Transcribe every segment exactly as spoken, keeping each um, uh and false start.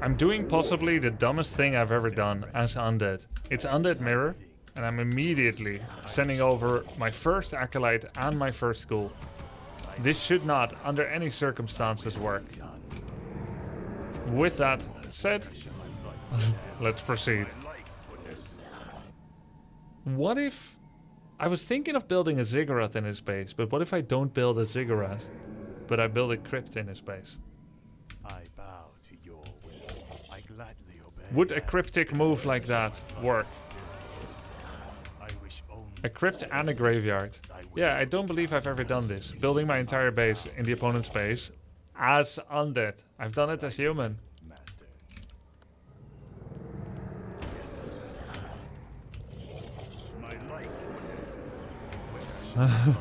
I'm doing possibly the dumbest thing I've ever done as undead. It's undead mirror, and I'm immediately sending over my first acolyte and my first ghoul. This should not, under any circumstances, work. With that said, let's proceed. What if... I was thinking of building a ziggurat in his base, but what if I don't build a ziggurat, but I build a crypt in his base? I bow to your will. I gladly obey. Would a cryptic move like that work? A crypt and a graveyard. Yeah, I don't believe I've ever done this. Building my entire base in the opponent's base as undead. I've done it as human. Huh?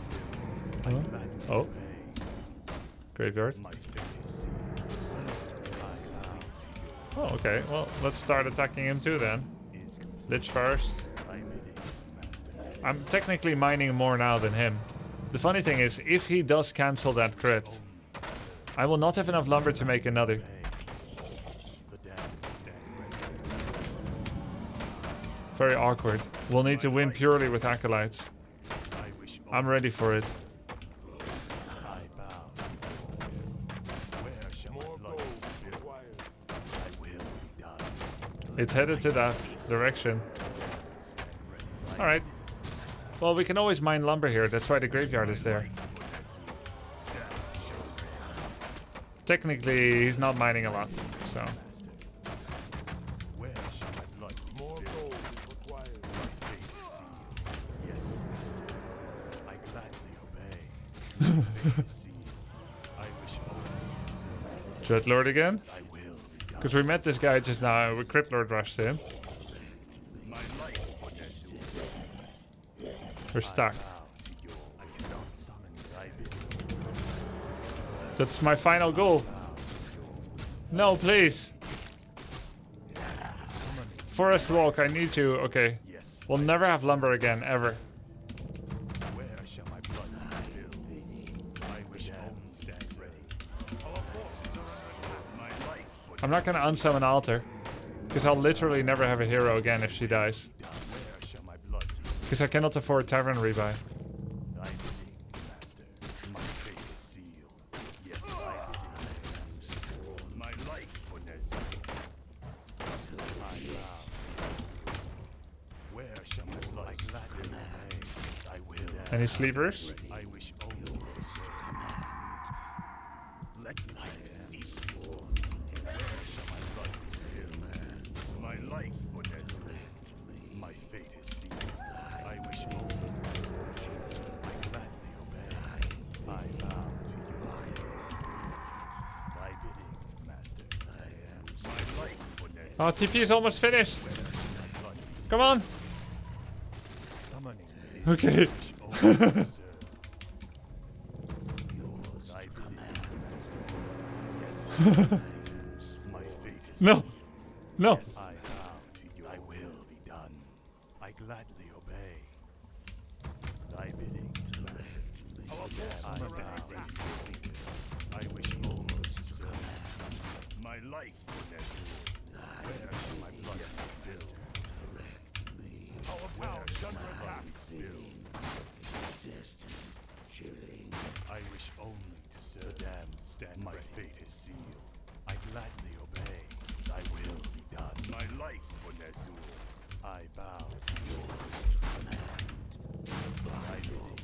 Oh. Graveyard. Oh, okay. Well, let's start attacking him too then. Lich first. I'm technically mining more now than him. The funny thing is, if he does cancel that crypt, I will not have enough lumber to make another. Very awkward. We'll need to win purely with acolytes. I'm ready for it. It's headed to that direction. Alright. Well, we can always mine lumber here. That's why the graveyard is there. Technically, he's not mining a lot, so... Dreadlord again? Because we met this guy just now, we Crypt Lord rushed him. We're stuck. That's my final goal. No, please. Forest Walk, I need you. Okay. We'll never have lumber again, ever. I'm not gonna unsummon Altar, because I'll literally never have a hero again if she dies. Because I cannot afford Tavern Rebuy. Any sleepers? Oh, T P is almost finished. Come on. Okay. No. No. I will be done. I gladly obey. Thy bidding. I wish almost to serve. My life where shall my blood spill? Our power under attack spill. I wish only to serve. The damned stand. My fate is sealed. I gladly obey. Thy will be done. My life for Nezul. I bow to yours command. Thy bidding.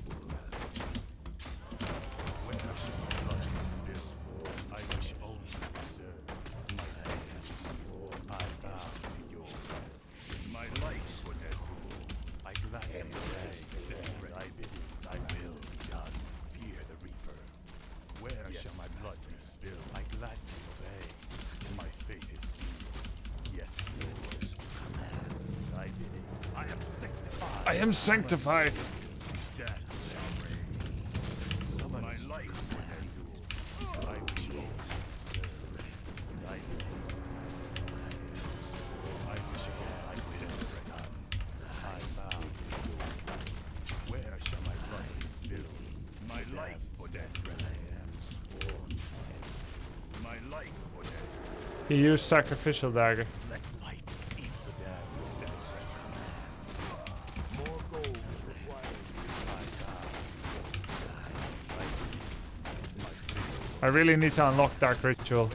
Where shall my blood spill? I wish only to serve. My fate is sealed. I bow to yours. My life for Nezul. I gladly obey. Thy bidding. Thy will be done. Fear the Reaper. Where yes, shall my blood be spilled? I gladly obey. My fate is sealed. Yes, yours command. Thy bidding. I am sanctified. I am sanctified. Death shall reign. Summon my life for Nezul. I wish only to serve. Thy bidding. I wish again I will return. I bow to yours. Where shall my blood be spilled? My life for Nezul. My life for Nezul. He used sacrificial dagger. Let light cease. More gold is required. I really need to unlock Dark Ritual.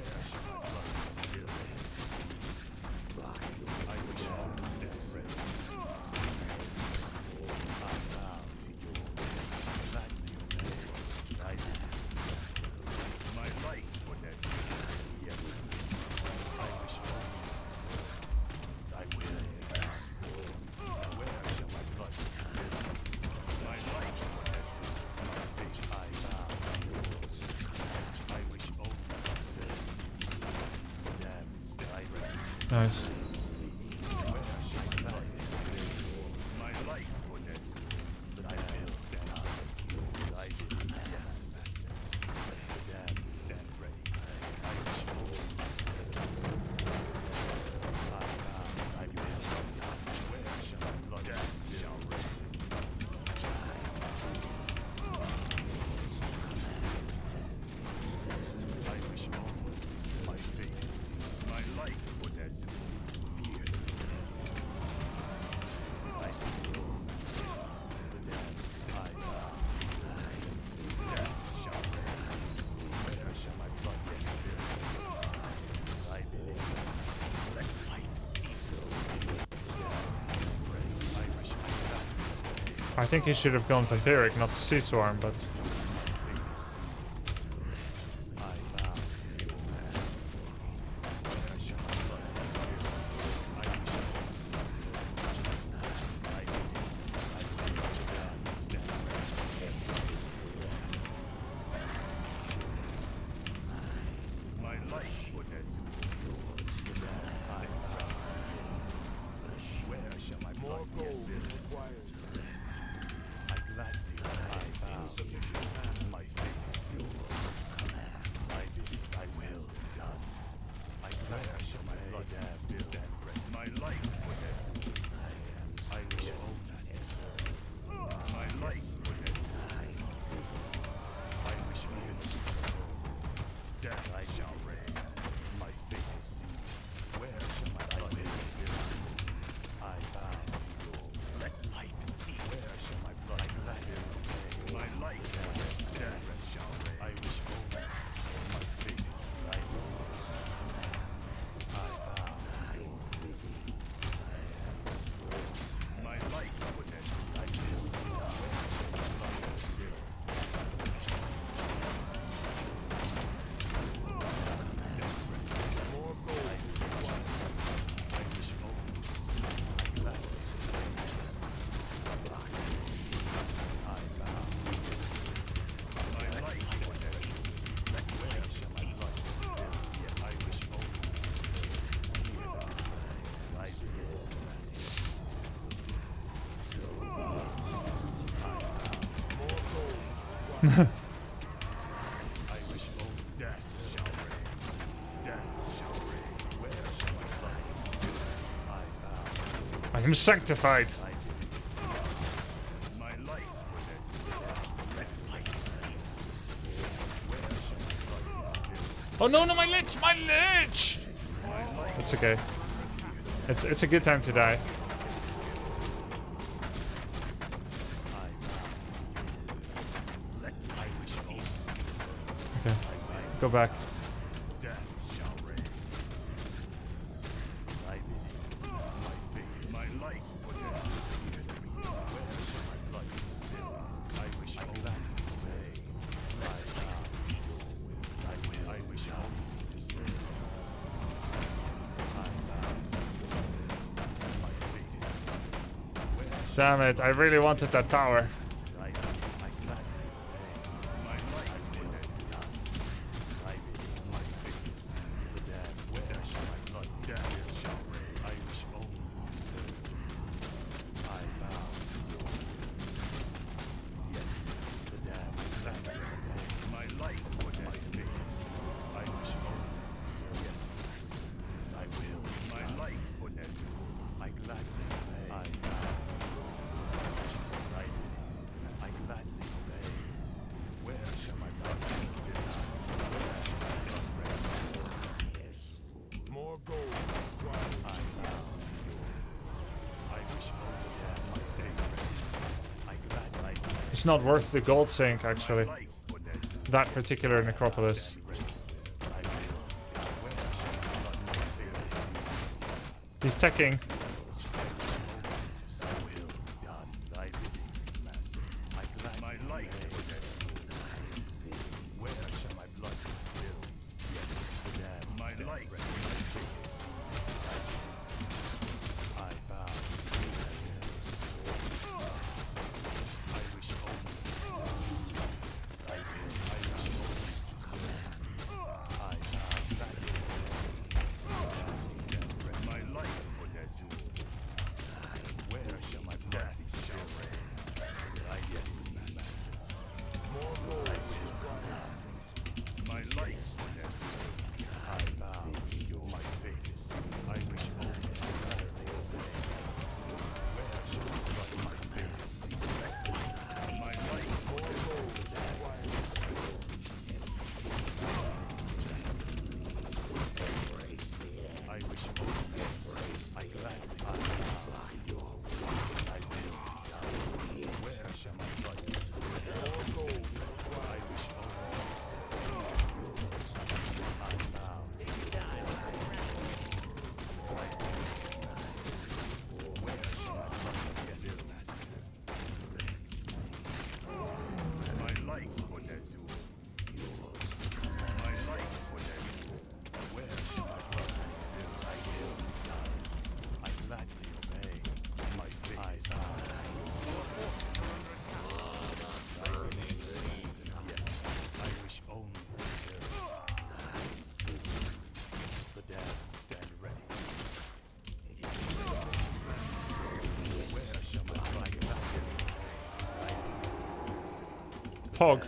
Nice. I think he should have gone Vampiric, not Sea Swarm, but... I am sanctified. Oh no, no, my lich, my lich! It's okay. It's it's a good time to die. Okay, go back. Damn it, I really wanted that tower. It's not worth the gold sink, actually. That particular necropolis. He's teching. Pog.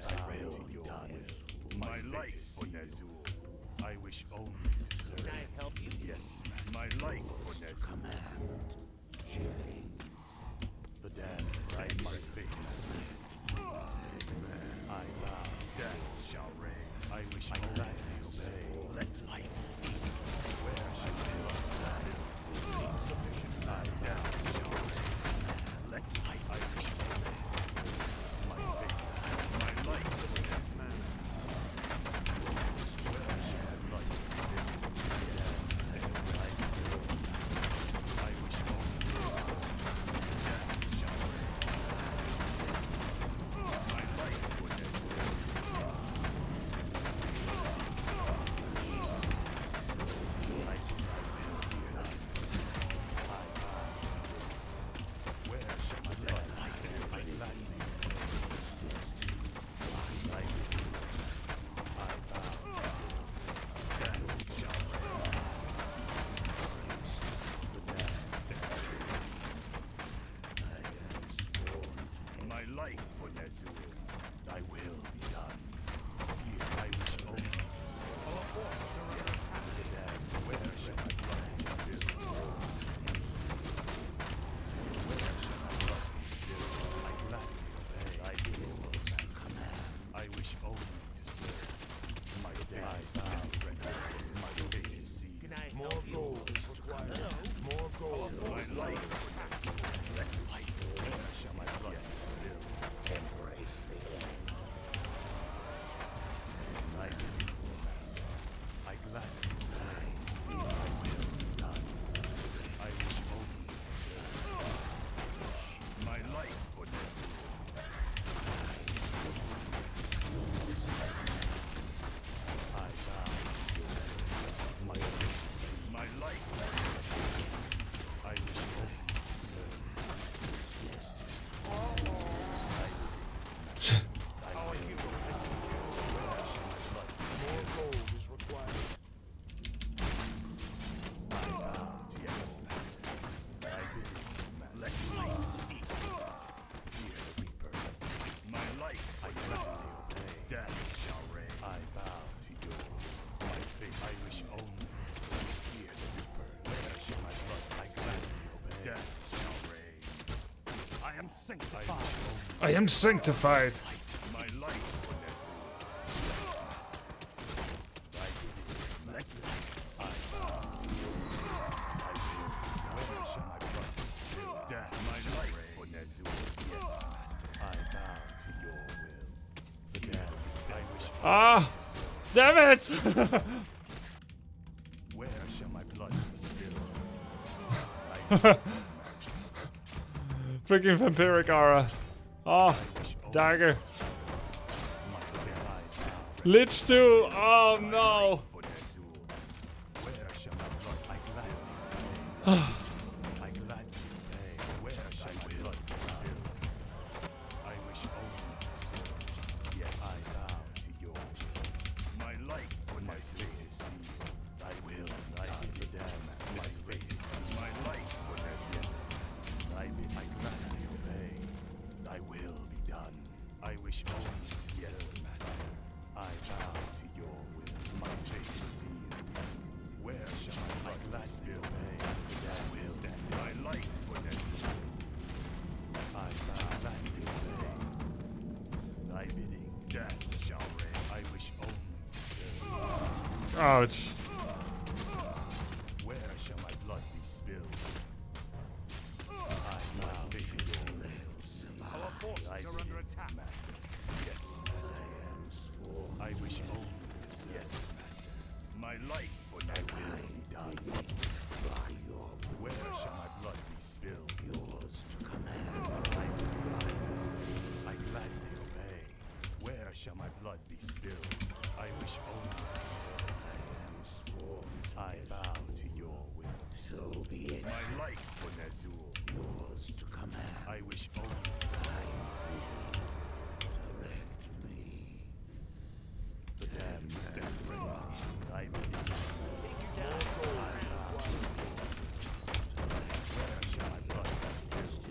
My life for Nezul. I wish only to serve. Can I help you? Yes. My life for Nezul. Command. The dance in my face. I bow. Dance shall reign. I wish I gladly obey. Let life cease. Where shall I go? Insufficient. I dance shall reign. Let life. I wish to say. My face. My life for this man. Where shall life still? Yes. Say life. I wish only to serve. Dance shall reign. My life for this man. My life for Nezul, thy will be done. Here I wish only to serve. Yes, the dead. Where shall my blood be still? Where shall my blood be still? I gladly obey thy will, command. I wish only to serve. My days stand ready. My fate is sealed. More gold is required. More gold. My life for Nezul. Let light see. Where shall my blood be still? Embrace the end. I give you, Master. I gladly obey. Thy will be done. I wish only to serve. My life for Nezul. I bow to your my my life for Nezul. I wish only to serve. I am sanctified. My life for Nezul. Yes, Master. Thy bidding. Let life cease. Ah! Damn it! Where shall my blood be spilled? Freaking vampiric aura. Oh, dagger. Lich too. Oh no. Where shall my blood be spilled? I gladly obey. Where shall my blood be spilled? I wish only to serve. Yes, I bow to your will. My life for my fate is sealed. I will. I bid the damn. My fate is sealed. My life for this. Yes, I bid. I gladly obey. Thy will be done. I wish only to yes, serve. Master. I bow to your will. My fate is sealed. Where shall my blood gladly obey? Thy will stand. My life for this. I bow gladly obey. Thy bidding, death shall reign. I wish only to serve. Ouch. Where shall my blood be spilled? I bow to your will. Our forces are under attack. Master. Yes, Master. I wish only to serve. Yes, Master. My life for thy will be done. Where shall my blood be spilled? Yours to command. I gladly obey. Where shall my blood be spilled? I wish only to serve. I am sworn. I bow to your will. So be it. My life for Nazul. Yours to command. I wish only to serve. Direct me. The damned stand ready. I believe. Where shall my blood be spilled?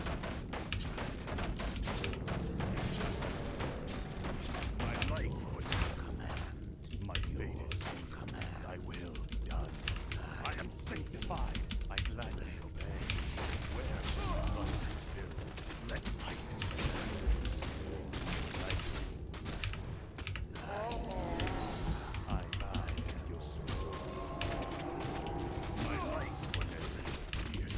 My life was to command. My fate is to command. Thy will be done. I am sanctified. I gladly obey. Where shall my blood be spilled? Let light cease. I bow to your sword. My life for this fear.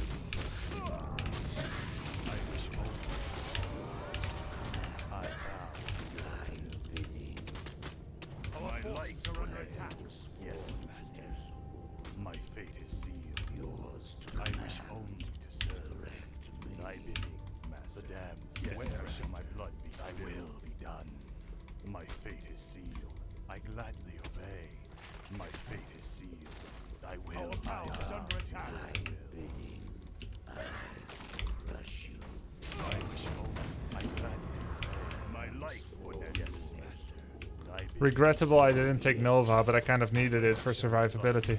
I wish only to command. I bow to thy bidding. My life for this. Yes, masters. My fate is sealed. Yours to command. I wish only to serve. Thy bidding, master. The damned. Yes, where shall my blood be spilled? Thy will be done. My fate is sealed. I gladly obey. My fate is sealed. Thy will. Our power is under attack. Thy bidding. I crush you. I wish only. I gladly obey. My life for this. Yes, master. Thy bidding. Regrettable I didn't take Nova, but I kind of needed it for survivability.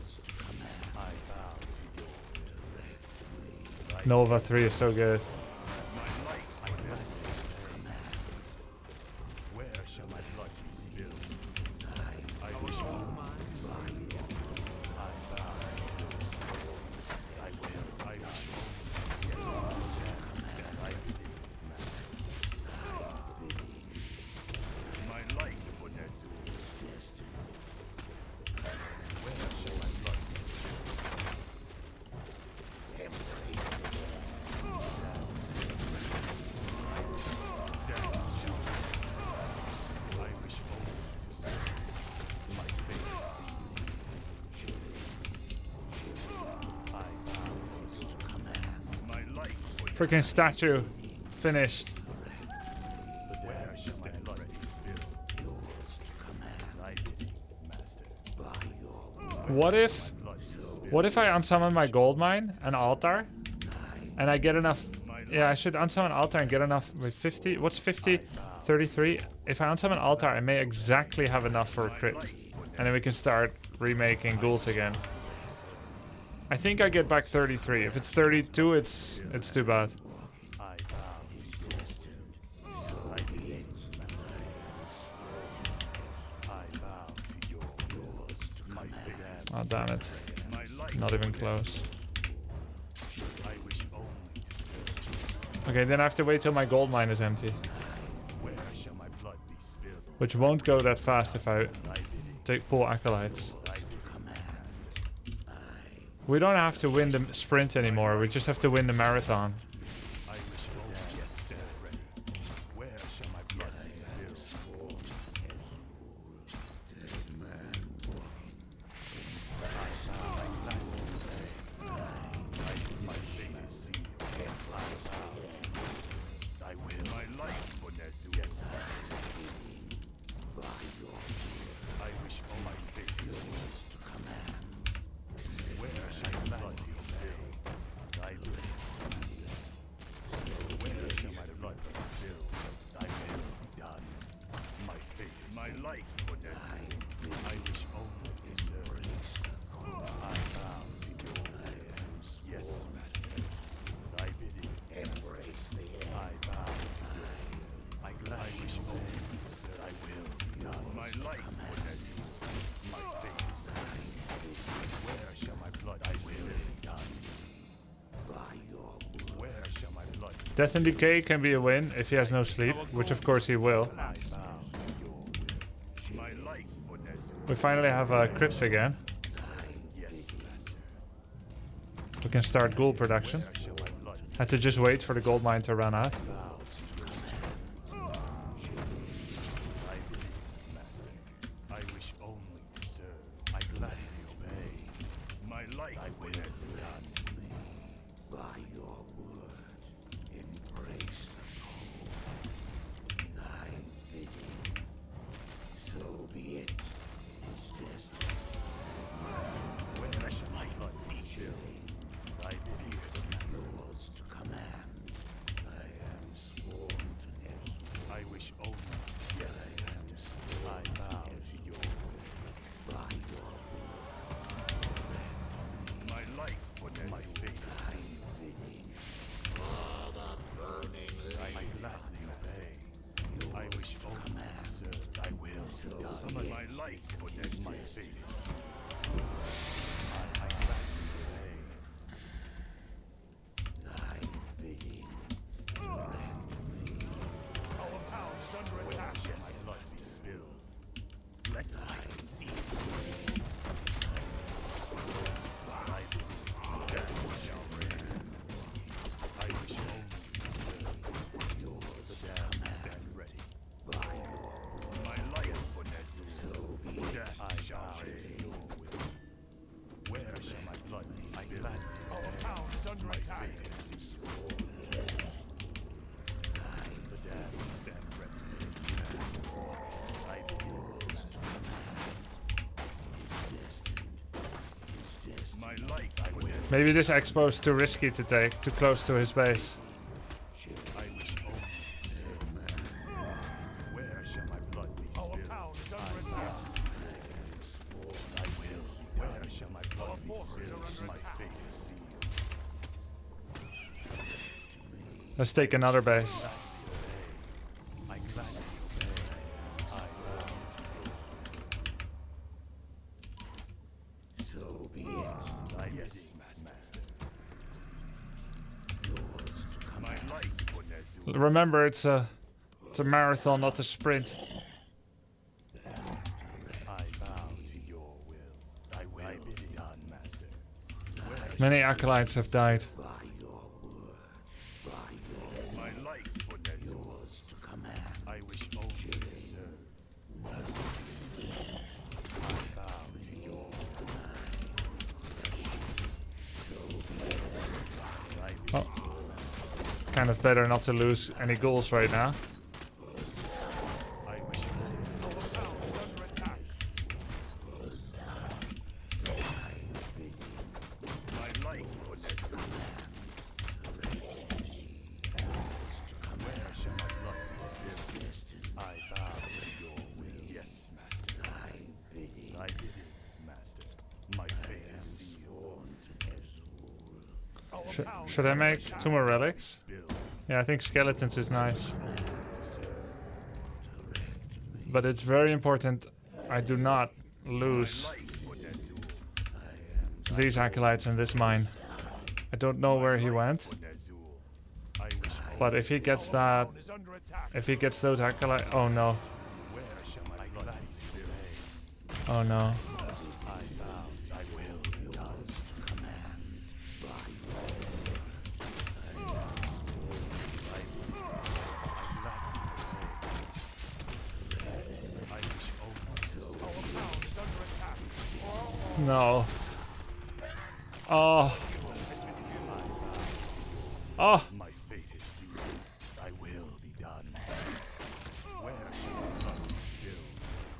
Nova three is so good. Where shall my blood be spilled? I wish only to serve. I bow. I will. I wish only. Yes, stand. I believe. My life for Nazul. Where shall my blood be spilled? Freaking statue. Finished. Where shall my blood be spilled? Yours to command. Thy bidding, master. By your will. What if... What if I unsummon my gold mine, an altar, and I get enough... Yeah, I should unsummon altar and get enough with fifty... What's fifty? thirty-three? If I unsummon altar, I may exactly have enough for a crit. And then we can start remaking ghouls again. I think I get back thirty-three. If it's thirty-two, it's it's too bad. Oh, damn it. Not even close. Okay, then I have to wait till my gold mine is empty. Which won't go that fast if I take pull Acolytes. We don't have to win the sprint anymore, we just have to win the marathon. Death and Decay can be a win if he has no sleep, which of course he will. We finally have a crypt again. We can start gold production. Had to just wait for the gold mine to run out. Maybe this expo is too risky to take, too close to his base. Let's take another base. Remember, it's a it's a marathon, not a sprint. Many acolytes have died. Kind of better not to lose any goals right now. Sh should I make two more relics? Yeah, I think skeletons is nice. But it's very important I do not lose these acolytes in this mine. I don't know where he went. But if he gets that... If he gets those acolytes... Oh no. Oh no. No. Oh. Oh. My fate is sealed. I will be done. Where shall my blood be spilled?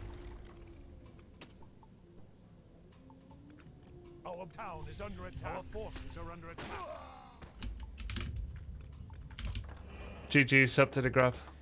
Our town is under attack. Our forces are under attack. G G, sub to the grub.